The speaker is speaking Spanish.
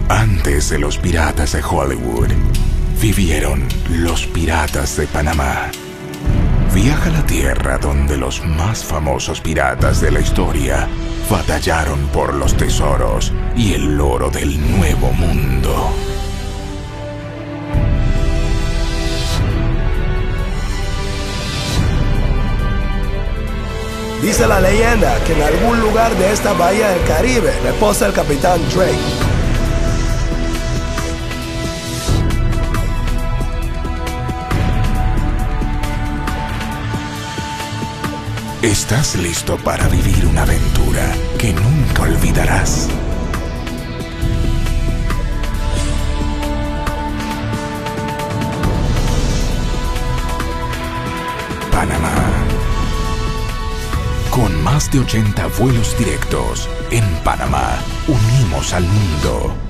Antes de los piratas de Hollywood, vivieron los piratas de Panamá. Viaja a la tierra donde los más famosos piratas de la historia batallaron por los tesoros y el oro del Nuevo Mundo. Dice la leyenda que en algún lugar de esta bahía del Caribe reposa el capitán Drake. ¿Estás listo para vivir una aventura que nunca olvidarás? Panamá. Con más de 80 vuelos directos, en Panamá unimos al mundo.